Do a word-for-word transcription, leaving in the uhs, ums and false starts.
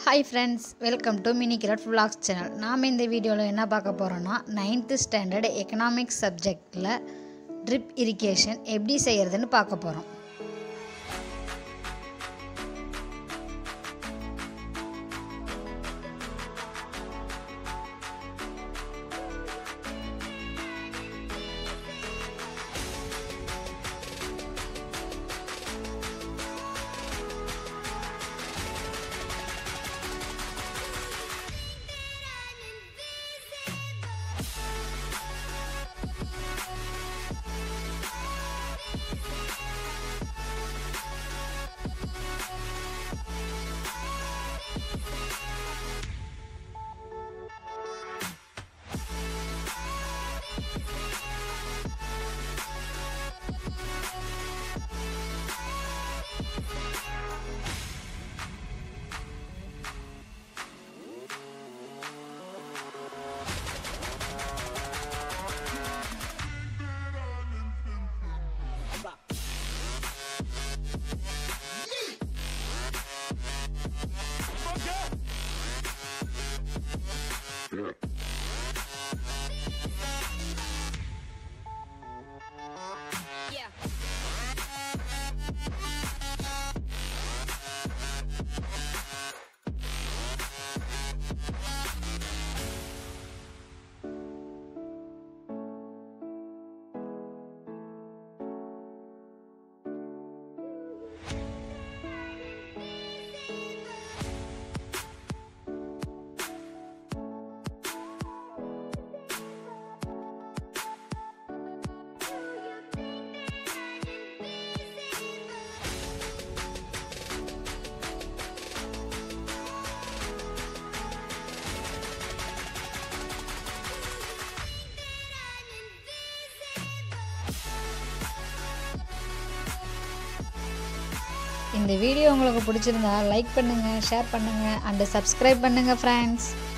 Hi friends, welcome to Mini Carrot Vlogs channel. நாம இந்த வீடியோல என்ன பார்க்க போறோம்னா ninth standard economics subjectல drip irrigation எப்படி செய்யறதுன்னு பார்க்க போறோம். இந்த வீடியோ உங்களுக்கு பிடிச்சிருந்தா லைக் பண்ணுங்க, ஷேர் பண்ணுங்க and subscribe பண்ணுங்க friends.